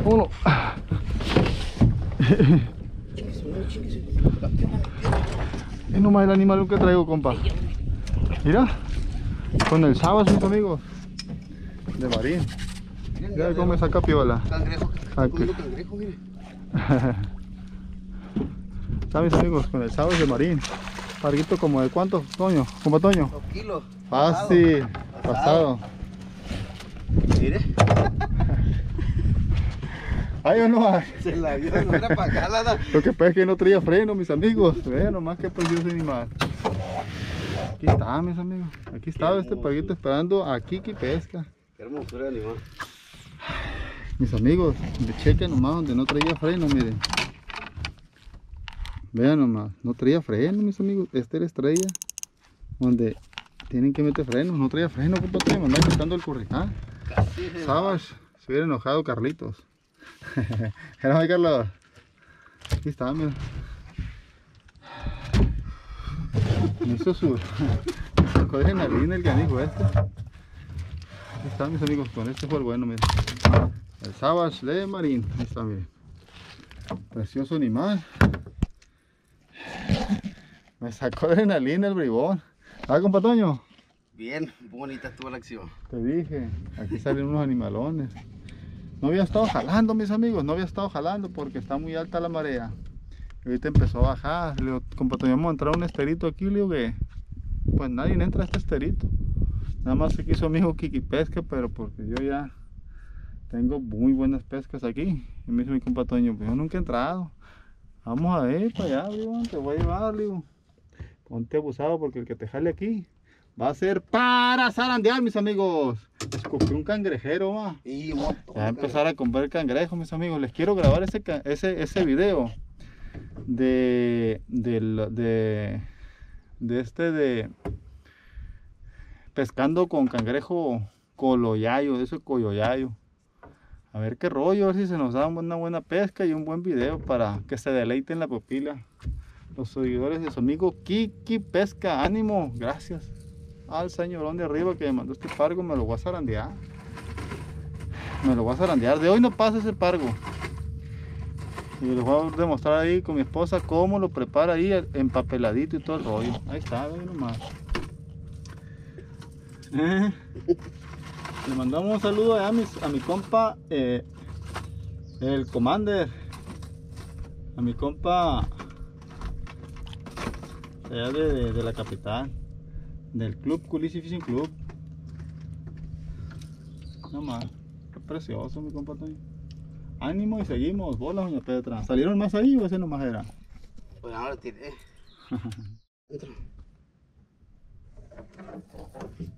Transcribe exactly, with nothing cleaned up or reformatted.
Uno. Es nomás el animal que traigo, compa. Mira, con el sabas, mis amigos, de marín. Mira cómo me saca piola. Cangrejo, Aquí. cangrejo, mire. Está, mis amigos, con el sabas de marín. Parguito como de cuánto, Toño, como Toño. Dos kilos. Fácil, pasado. Pasado. Mire. Ahí o no hay. Se la vio, no era para acá, la. Lo que pasa es que no traía freno, mis amigos. Vean nomás que precioso animal. Aquí está, mis amigos. Aquí estaba este paguito esperando a Kiki Pesca. Qué hermosura de animal. Mis amigos, chequen nomás donde no traía freno, miren. Vean nomás, no traía freno, mis amigos. Este les traía donde tienen que meter freno. No traía freno, compadre. Me andan quitando el currijá. Sabes, se hubiera enojado Carlitos. Era Carlos. Aquí está, mira. Me hizo su. Sacó adrenalina el canijo este. Aquí está, mis amigos, con este fue el bueno, miren. El Savage de Marín. Ahí está, miren. Precioso animal. Me sacó adrenalina el bribón. ¿Ah, compa Toño? Bien, bonita estuvo la acción. Te dije, aquí salen unos animalones. No había estado jalando, mis amigos, no había estado jalando porque está muy alta la marea. Y ahorita empezó a bajar. Le digo, compa Toño, vamos a entrar a un esterito aquí. Le digo que pues nadie entra a este esterito. Nada más se quiso mi hijo Kiki Pesca, pero porque yo ya tengo muy buenas pescas aquí. Y me dice mi compa Toño, pues yo nunca he entrado. Vamos a ver para allá, digo, te voy a llevar, digo. Ponte abusado porque el que te jale aquí va a ser para zarandear, mis amigos. Escogí un cangrejero, va. Y un montón. Va a empezar a comprar cangrejo, mis amigos. Les quiero grabar ese, ese, ese video de, de, de, de este de pescando con cangrejo coloyayo, de ese coyoyayo. A ver qué rollo, a ver si se nos da una buena pesca y un buen video para que se deleiten la pupila los seguidores de su amigo Kiki Pesca. Ánimo, gracias al señorón de arriba que me mandó este pargo. Me lo voy a zarandear, me lo voy a zarandear. De hoy no pasa ese pargo y les voy a demostrar ahí con mi esposa cómo lo prepara ahí empapeladito y todo el rollo. Ahí está, ven nomás. Eh. Le mandamos un saludo a mi, a mi compa eh, el Commander, a mi compa allá de, de, de la capital del club Culisi Fishing Club. No más, qué precioso mi compa Toño. Ánimo y seguimos, bola doña Petra. ¿Salieron más ahí o ese nomás era? Pues ahora tiré. Entra.